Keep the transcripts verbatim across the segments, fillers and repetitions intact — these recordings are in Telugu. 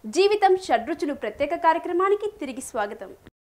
జీవితం షడ్రుచులు ప్రత్యేక కార్యక్రమానికి తిరిగి స్వాగతం.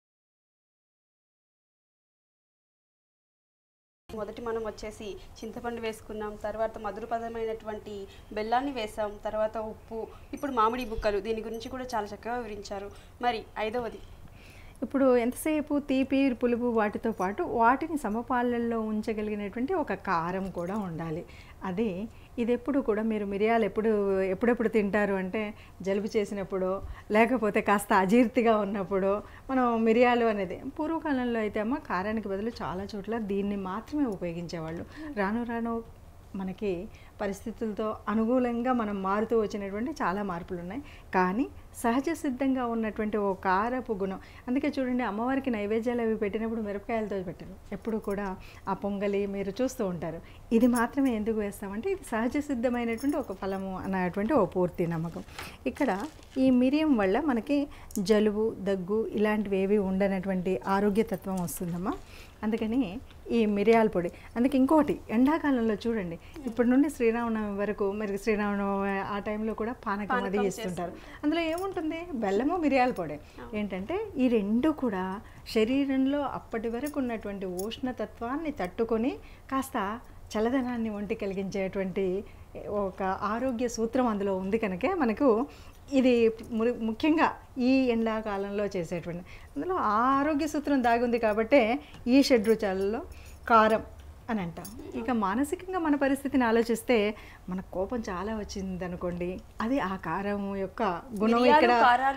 మొదటి మనం వచ్చేసి చింతపండు వేసుకున్నాం, తర్వాత మధురపదమైనటువంటి బెల్లాన్ని వేసాం, తర్వాత ఉప్పు, ఇప్పుడు మామిడి ముక్కలు. దీని గురించి కూడా చాలా చక్కగా వివరించారు. మరి ఐదవది ఇప్పుడు ఎంతసేపు తీపి పులుపు వాటితో పాటు వాటిని సమపాలల్లో ఉంచగలిగినటువంటి ఒక కారం కూడా ఉండాలి. అది ఇది ఎప్పుడు కూడా మీరు మిరియాలు ఎప్పుడు ఎప్పుడెప్పుడు తింటారు అంటే జలుబు చేసినప్పుడు, లేకపోతే కాస్త అజీర్తిగా ఉన్నప్పుడు మనం మిరియాలు అనేది. పూర్వకాలంలో అయితే అమ్మ కారానికి బదులు చాలా చోట్ల దీన్ని మాత్రమే ఉపయోగించేవాళ్ళు. రాను రాను మనకి పరిస్థితులతో అనుకూలంగా మనం మారుతూ వచ్చినటువంటి చాలా మార్పులు ఉన్నాయి. కానీ సహజ సిద్ధంగా ఉన్నటువంటి ఓ కారపు గుణం. అందుకే చూడండి, అమ్మవారికి నైవేద్యాలు అవి పెట్టినప్పుడు మిరపకాయలతో పెట్టరు. ఎప్పుడు కూడా ఆ పొంగలి మీరు చూస్తూ ఉంటారు. ఇది మాత్రమే ఎందుకు వేస్తామంటే ఇది సహజ సిద్ధమైనటువంటి ఒక ఫలము అన్నటువంటి ఓ పూర్తి నమ్మకం. ఇక్కడ ఈ మిరియం వల్ల మనకి జలుబు, దగ్గు ఇలాంటివి ఏవి ఉండనటువంటి ఆరోగ్యతత్వం వస్తుందమ్మా. అందుకని ఈ మిరియాల పొడి. అందుకే ఇంకోటి, ఎండాకాలంలో చూడండి, ఇప్పటి నుండి శ్రీరామనవమి వరకు మరి శ్రీరామనవమి ఆ టైంలో కూడా పానకం అది ఇస్తుంటారు. అందులో ఏముంటుంది? బెల్లము, మిరియాల పొడి. ఏంటంటే ఈ రెండు కూడా శరీరంలో అప్పటి వరకు ఉన్నటువంటి ఉష్ణతత్వాన్ని తట్టుకొని కాస్త చల్లదనాన్ని ఒంటి కలిగించేటువంటి ఒక ఆరోగ్య సూత్రం అందులో ఉంది. కనుక మనకు ఇది ముఖ్యంగా ఈ ఎండాకాలంలో చేసేటువంటి అందులో ఆరోగ్య సూత్రం దాగుంది. కాబట్టే ఈ షడ్రుచాలలో కారం అని అంటాం. ఇక మానసికంగా మన పరిస్థితిని ఆలోచిస్తే మన కోపం చాలా వచ్చింది అనుకోండి, అది ఆ కారం యొక్క గుణం. ఇక్కడ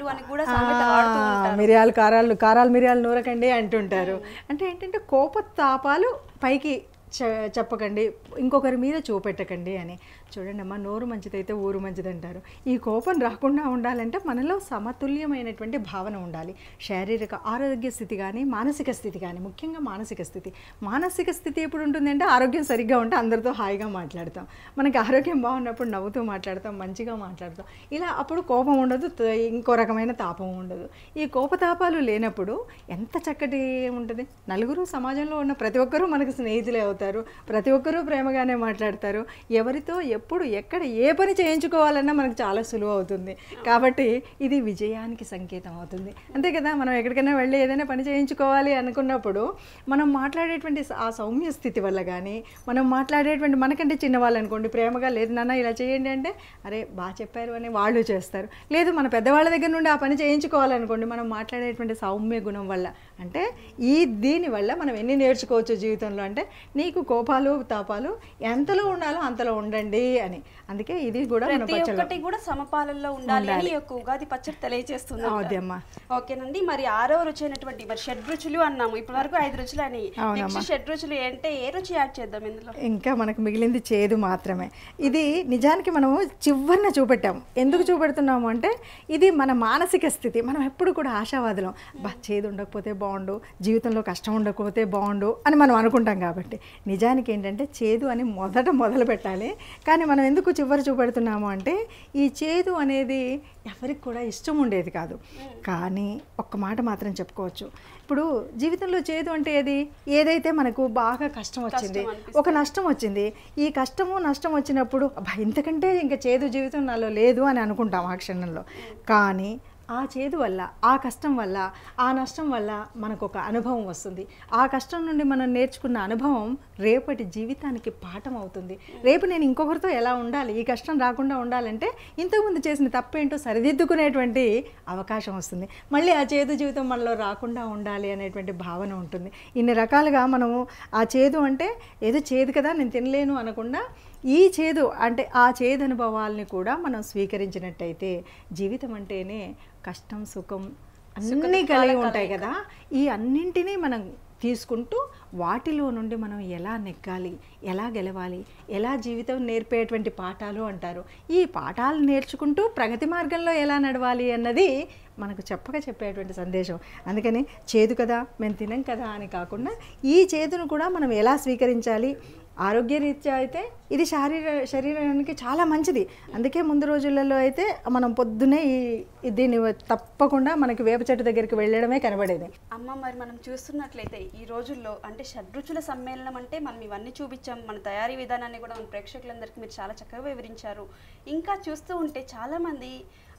మిరియాలు కారాలు కారాలు మిరియాలు నూరకండి అంటుంటారు. అంటే ఏంటంటే కోపతాపాలు పైకి చెప్పకండి, ఇంకొకరి మీద చూపెట్టకండి అని. చూడండి అమ్మ, నోరు మంచిదైతే ఊరు మంచిది అంటారు. ఈ కోపం రాకుండా ఉండాలంటే మనలో సమతుల్యమైనటువంటి భావన ఉండాలి. శారీరక ఆరోగ్య స్థితి కానీ మానసిక స్థితి కానీ, ముఖ్యంగా మానసిక స్థితి. మానసిక స్థితి ఎప్పుడు ఉంటుందంటే ఆరోగ్యం సరిగ్గా ఉంటే అందరితో హాయిగా మాట్లాడతాం. మనకి ఆరోగ్యం బాగున్నప్పుడు నవ్వుతూ మాట్లాడతాం, మంచిగా మాట్లాడతాం. ఇలా అప్పుడు కోపం ఉండదు, ఇంకో రకమైన తాపం ఉండదు. ఈ కోపతాపాలు లేనప్పుడు ఎంత చక్కటి ఉంటుంది. నలుగురు సమాజంలో ఉన్న ప్రతి ఒక్కరూ మనకు స్నేహితులే అవుతారు, ప్రతి ఒక్కరూ ప్రేమగానే మాట్లాడతారు. ఎవరితో ఎప్పుడు ఎక్కడ ఏ పని చేయించుకోవాలన్నా మనకు చాలా సులువు అవుతుంది. కాబట్టి ఇది విజయానికి సంకేతం అవుతుంది. అంతే కదా, మనం ఎక్కడికైనా వెళ్ళి ఏదైనా పని చేయించుకోవాలి అనుకున్నప్పుడు మనం మాట్లాడేటువంటి ఆ సౌమ్య స్థితి వల్ల కానీ, మనం మాట్లాడేటువంటి మనకంటే చిన్నవాళ్ళు అనుకోండి, ప్రేమగా లేదు నాన్న ఇలా చేయండి అంటే అరే బాగా చెప్పారు అని వాళ్ళు చేస్తారు. లేదు మన పెద్దవాళ్ళ దగ్గర నుండి ఆ పని చేయించుకోవాలనుకోండి, మనం మాట్లాడేటువంటి సౌమ్య గుణం వల్ల. అంటే ఈ దీనివల్ల మనం ఎన్ని నేర్చుకోవచ్చు జీవితంలో అంటే, నీకు కోపాలు తాపాలు ఎంతలో ఉండాలో అంతలో ఉండండి అని. అందుకే ఇది కూడా ఒకటి కూడా సమపాలల్లో ఉండాలి అని ఒక ఉగాది పచ్చడి తెలియజేస్తుంది. అవుదమ్మా. ఓకేనండి. మరి ఆరో రుచి అయినటువంటి మరి షడ్ రుచులు అన్నాము, ఇప్పటి వరకు ఐదు రుచులు అని. నెక్స్ట్ షడ్ రుచులు అంటే ఏ రుచి యాడ్ చేద్దాం ఇందులో? ఇంకా మనకు మిగిలింది చేదు మాత్రమే. ఇది నిజానికి మనము చివరిన చూపెట్టాము. ఎందుకు చూపెడుతున్నాము అంటే ఇది మన మానసిక స్థితి. మనం ఎప్పుడు కూడా ఆశావాదులం, బా చేదు ఉండకపోతే బాగుండు, జీవితంలో కష్టం ఉండకపోతే బాగుండు అని మనం అనుకుంటాం. కాబట్టి నిజానికి ఏంటంటే చేదు అని మొదట మొదలు పెట్టాలి. కానీ మనం ఎందుకు చివరి చూపెడుతున్నాము అంటే ఈ చేదు అనేది ఎవరికి కూడా ఇష్టం ఉండేది కాదు. కానీ ఒక్క మాట మాత్రం చెప్పుకోవచ్చు, ఇప్పుడు జీవితంలో చేదు అంటే ఏది? ఏదైతే మనకు బాగా కష్టం వచ్చింది, ఒక నష్టం వచ్చింది, ఈ కష్టము నష్టం వచ్చినప్పుడు అబ్బా ఇంతకంటే ఇంకా చేదు జీవితం నాలో లేదు అని అనుకుంటాం ఆ క్షణంలో. కానీ ఆ చేదు వల్ల, ఆ కష్టం వల్ల, ఆ నష్టం వల్ల మనకు ఒక అనుభవం వస్తుంది. ఆ కష్టం నుండి మనం నేర్చుకున్న అనుభవం రేపటి జీవితానికి పాఠం అవుతుంది. రేపు నేను ఇంకొకరితో ఎలా ఉండాలి, ఈ కష్టం రాకుండా ఉండాలంటే ఇంతకుముందు చేసిన తప్పేంటో సరిదిద్దుకునేటువంటి అవకాశం వస్తుంది. మళ్ళీ ఆ చేదు జీవితం మనలో రాకుండా ఉండాలి అనేటువంటి భావన ఉంటుంది. ఇన్ని రకాలుగా మనము ఆ చేదు అంటే ఏదో చేదు కదా నేను తినలేను అనకుండా ఈ చేదు అంటే ఆ చేదు అనుభవాల్ని కూడా మనం స్వీకరించినట్టయితే జీవితం అంటేనే కష్టం సుఖం అన్నీ కలిగి ఉంటాయి కదా. ఈ అన్నింటినీ మనం తీసుకుంటూ వాటిలో నుండి మనం ఎలా నెగ్గాలి, ఎలా గెలవాలి, ఎలా జీవితం నేర్పేటువంటి పాఠాలు అంటారు. ఈ పాఠాలు నేర్చుకుంటూ ప్రగతి మార్గంలో ఎలా నడవాలి అన్నది మనకు చెప్పక చెప్పేటువంటి సందేశం. అందుకని చేదు కదా మేము తినం కదా అని కాకుండా ఈ చేదును కూడా మనం ఎలా స్వీకరించాలి. ఆరోగ్యరీత్యా అయితే ఇది శారీర శరీరానికి చాలా మంచిది. అందుకే ముందు రోజులలో అయితే మనం పొద్దునే ఈ దీన్ని తప్పకుండా మనకి వేప చెట్టు దగ్గరికి వెళ్ళడమే కనబడేది. అమ్మ మరి మనం చూస్తున్నట్లయితే ఈ రోజుల్లో అంటే షడ్రుచుల సమ్మేళనం అంటే మనం ఇవన్నీ చూపించాం, మన తయారీ విధానాన్ని కూడా మన ప్రేక్షకులందరికీ మీరు చాలా చక్కగా వివరించారు. ఇంకా చూస్తూ ఉంటే చాలామంది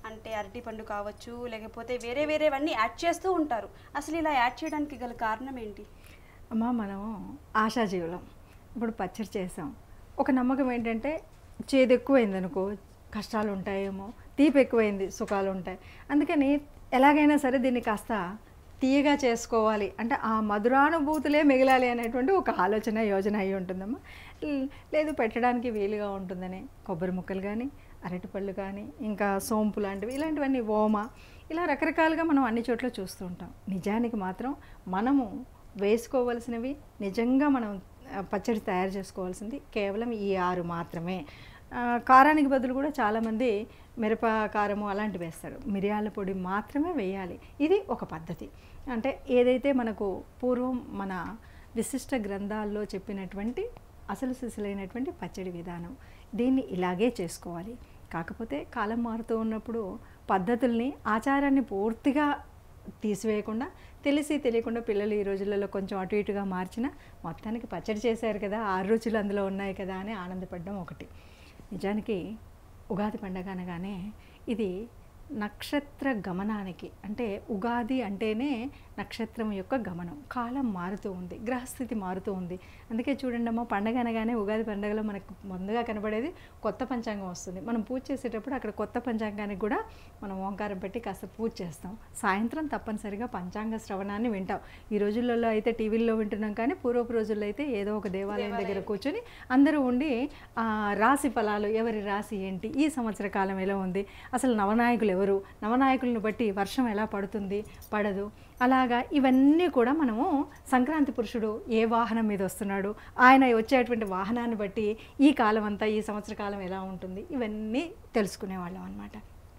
అంటే అరటిపండు కావచ్చు, లేకపోతే వేరే వేరేవన్నీ యాడ్ చేస్తూ ఉంటారు. అసలు ఇలా యాడ్ చేయడానికి గల కారణం ఏంటి? అమ్మ, మనం ఆశాజీవులం. ఇప్పుడు పచ్చడి చేసాం, ఒక నమ్మకం ఏంటంటే చేదు ఎక్కువైంది అనుకో కష్టాలు ఉంటాయేమో, తీపి ఎక్కువైంది సుఖాలు ఉంటాయి. అందుకని ఎలాగైనా సరే దీన్ని కాస్త తీయగా చేసుకోవాలి అంటే ఆ మధురానుభూతులే మిగలాలి అనేటువంటి ఒక ఆలోచన యోజన అయి ఉంటుందమ్మా. లేదు పెట్టడానికి వీలుగా ఉంటుందని కొబ్బరి ముక్కలు కానీ, అరటిపళ్ళు కానీ, ఇంకా సోంపు లాంటివి, ఇలాంటివన్నీ ఓమ, ఇలా రకరకాలుగా మనం అన్ని చోట్ల చూస్తూ ఉంటాం. నిజానికి మాత్రం మనము వేసుకోవలసినవి, నిజంగా మనం పచ్చడి తయారు చేసుకోవాల్సింది కేవలం ఈ ఆరు మాత్రమే. కారానికి బదులు కూడా చాలామంది మిరప కారము అలాంటివి వేస్తారు. మిరియాల పొడి మాత్రమే వేయాలి. ఇది ఒక పద్ధతి. అంటే ఏదైతే మనకు పూర్వం మన విశిష్ట గ్రంథాల్లో చెప్పినటువంటి అసలు సిసలైనటువంటి పచ్చడి విధానం, దీన్ని ఇలాగే చేసుకోవాలి. కాకపోతే కాలం మారుతూ ఉన్నప్పుడు పద్ధతుల్ని, ఆచారాన్ని పూర్తిగా తీసివేయకుండా, తెలిసి తెలియకుండా పిల్లలు ఈ రోజులలో కొంచెం అటు ఇటుగా మార్చిన మొత్తానికి పచ్చడి చేశారు కదా, ఆరు రుచులు అందులో ఉన్నాయి కదా అని ఆనందపడడం ఒకటి. నిజానికి ఉగాది పండగ అనగానే ఇది నక్షత్ర గమనానికి, అంటే ఉగాది అంటేనే నక్షత్రం యొక్క గమనం. కాలం మారుతూ ఉంది, గ్రహస్థితి మారుతూ ఉంది. అందుకే చూడండి అమ్మ, పండగ అనగానే ఉగాది పండగలో మనకు ముందుగా కనబడేది కొత్త పంచాంగం వస్తుంది. మనం పూజ చేసేటప్పుడు అక్కడ కొత్త పంచాంగానికి కూడా మనం ఓంకారం పెట్టి కాస్త పూజ చేస్తాం. సాయంత్రం తప్పనిసరిగా పంచాంగ శ్రవణాన్ని వింటాం. ఈ రోజులలో అయితే టీవీల్లో వింటున్నాం, కానీ పూర్వపు రోజుల్లో అయితే ఏదో ఒక దేవాలయం దగ్గర కూర్చొని అందరూ ఉండి రాశి ఫలాలు, ఎవరి రాశి ఏంటి, ఈ సంవత్సర కాలం ఎలా ఉంది, అసలు నవనాయకులు ఎవరు, నవనాయకులను బట్టి వర్షం ఎలా పడుతుంది పడదు, అలాగా ఇవన్నీ కూడా మనము సంక్రాంతి పురుషుడు ఏ వాహనం మీద వస్తున్నాడు, ఆయన వచ్చేటువంటి వాహనాన్ని బట్టి ఈ కాలం అంతా, ఈ సంవత్సర కాలం ఎలా ఉంటుంది, ఇవన్నీ తెలుసుకునేవాళ్ళం అన్నమాట.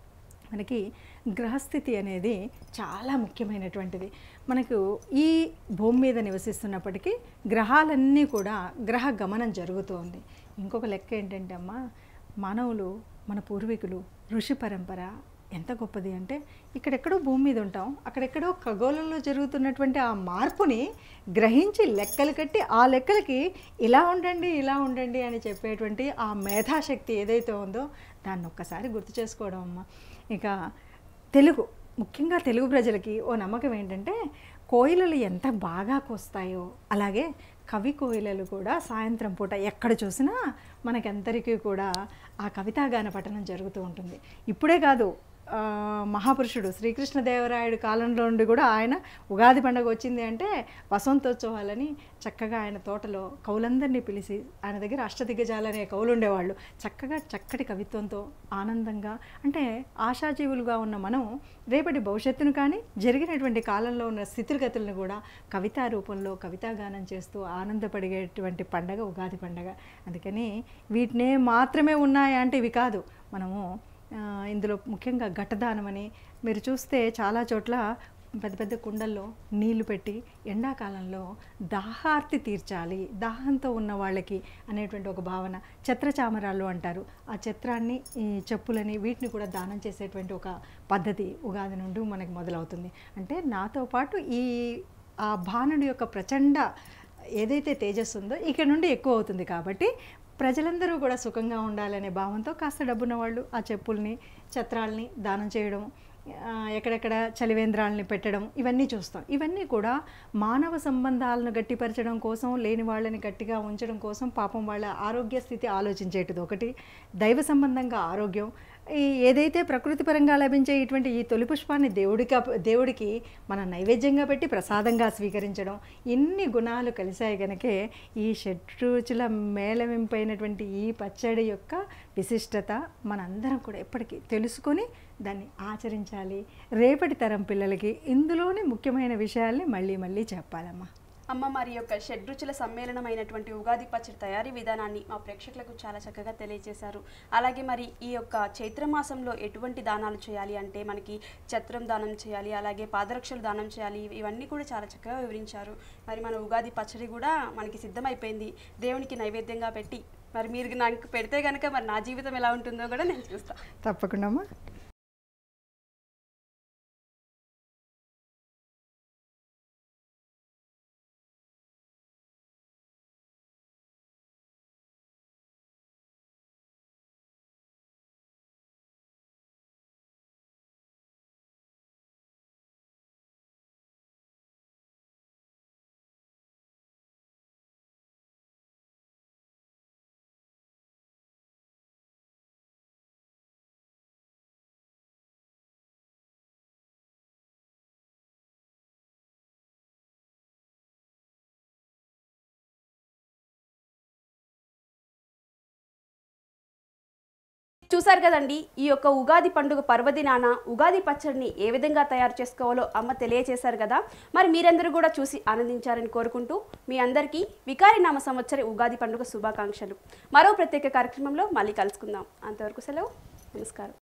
మనకి గ్రహస్థితి అనేది చాలా ముఖ్యమైనటువంటిది. మనకు ఈ భూమి మీద నివసిస్తున్నప్పటికీ గ్రహాలన్నీ కూడా గ్రహ గమనం జరుగుతోంది. ఇంకొక లెక్క ఏంటంటే అమ్మ, మానవులు, మన పూర్వీకులు, ఋషి పరంపర ఎంత గొప్పది అంటే, ఇక్కడెక్కడో భూమి మీద ఉంటాం, అక్కడెక్కడో ఖగోళంలో జరుగుతున్నటువంటి ఆ మార్పుని గ్రహించి లెక్కలు కట్టి ఆ లెక్కలకి ఇలా ఉండండి ఇలా ఉండండి అని చెప్పేటువంటి ఆ మేధాశక్తి ఏదైతే ఉందో దాన్ని ఒక్కసారి గుర్తు చేసుకోవడం అమ్మ. ఇక తెలుగు, ముఖ్యంగా తెలుగు ప్రజలకి ఓ నమ్మకం ఏంటంటే, కోయిలలు ఎంత బాగా కోస్తాయో అలాగే కవి కోయిలలు కూడా సాయంత్రం పూట ఎక్కడ చూసినా మనకందరికీ కూడా ఆ కవితాగాన పఠనం జరుగుతూ ఉంటుంది. ఇప్పుడే కాదు, మహాపురుషుడు శ్రీకృష్ణదేవరాయుడు కాలంలో నుండి కూడా ఆయన ఉగాది పండుగ వచ్చింది అంటే వసంతోత్సవాలని చక్కగా ఆయన తోటలో కవులందరినీ పిలిచి, ఆయన దగ్గర అష్టదిగ్గజాలనే కవులు ఉండేవాళ్ళు, చక్కగా చక్కటి కవిత్వంతో ఆనందంగా, అంటే ఆశాజీవులుగా ఉన్న మనం రేపటి భవిష్యత్తును కానీ జరిగినటువంటి కాలంలో ఉన్న స్థితిగతులను కూడా కవితా రూపంలో కవితాగానం చేస్తూ ఆనందపడిగేటువంటి పండగ ఉగాది పండగ. అందుకని వీటినే మాత్రమే ఉన్నాయా అంటే ఇవి కాదు. మనము ఇందులో ముఖ్యంగా ఘటదానమని మీరు చూస్తే చాలా చోట్ల పెద్ద పెద్ద కుండల్లో నీళ్లు పెట్టి ఎండాకాలంలో దాహార్తి తీర్చాలి, దాహంతో ఉన్న వాళ్ళకి అనేటువంటి ఒక భావన. ఛత్రచామరాలు అంటారు, ఆ ఛత్రాన్ని, ఈ చెప్పులని, వీటిని కూడా దానం చేసేటువంటి ఒక పద్ధతి ఉగాది నుండి మనకి మొదలవుతుంది. అంటే నాతో పాటు ఈ ఆ భానుడి యొక్క ప్రచండ ఏదైతే తేజస్సు ఉందో ఇక్కడ నుండి ఎక్కువ అవుతుంది. కాబట్టి ప్రజలందరూ కూడా సుఖంగా ఉండాలనే భావంతో కాస్త డబ్బున్న వాళ్ళు ఆ చెప్పుల్ని, ఛత్రాల్ని దానం చేయడం, ఎక్కడెక్కడ చలివేంద్రాలని పెట్టడం, ఇవన్నీ చూస్తాం. ఇవన్నీ కూడా మానవ సంబంధాలను గట్టిపరచడం కోసం, లేని వాళ్ళని గట్టిగా ఉంచడం కోసం, పాపం వాళ్ళ ఆరోగ్య స్థితి ఆలోచించేటిది ఒకటి, దైవ సంబంధంగా ఆరోగ్యం, ఈ ఏదైతే ప్రకృతి పరంగా లభించే ఇటువంటి ఈ తొలి పుష్పాన్ని దేవుడికి దేవుడికి మన నైవేద్యంగా పెట్టి ప్రసాదంగా స్వీకరించడం, ఇన్ని గుణాలు కలిసాయి కనుకే ఈ షడ్రుచుల మేళవింపైనటువంటి ఈ పచ్చడి యొక్క విశిష్టత మనందరం కూడా ఎప్పటికీ తెలుసుకొని దాన్ని ఆచరించాలి. రేపటి తరం పిల్లలకి ఇందులోనే ముఖ్యమైన విషయాల్ని మళ్ళీ మళ్ళీ చెప్పాలమ్మా. అమ్మ, మరి యొక్క షడ్రుచుల సమ్మేళనమైనటువంటి ఉగాది పచ్చడి తయారీ విధానాన్ని మా ప్రేక్షకులకు చాలా చక్కగా తెలియజేశారు. అలాగే మరి ఈ యొక్క చైత్రమాసంలో ఎటువంటి దానాలు చేయాలి అంటే, మనకి ఛత్రం దానం చేయాలి, అలాగే పాదరక్షలు దానం చేయాలి, ఇవన్నీ కూడా చాలా చక్కగా వివరించారు. మరి మన ఉగాది పచ్చడి కూడా మనకి సిద్ధమైపోయింది, దేవునికి నైవేద్యంగా పెట్టి, మరి మీరు నాకు పెడితే కనుక మరి నా జీవితం ఎలా ఉంటుందో కూడా నేను చూస్తాను. తప్పకుండా అమ్మా. చూసారు కదండి, ఈ యొక్క ఉగాది పండుగ పర్వదినాన ఉగాది పచ్చడిని ఏ విధంగా తయారు చేసుకోవాలో అమ్మ తెలియజేశారు కదా. మరి మీరందరూ కూడా చూసి ఆనందించారని కోరుకుంటూ మీ అందరికీ వికారి నామ సంవత్సర ఉగాది పండుగ శుభాకాంక్షలు. మరో ప్రత్యేక కార్యక్రమంలో మళ్ళీ కలుసుకుందాం. అంతవరకు సెలవు, నమస్కారం.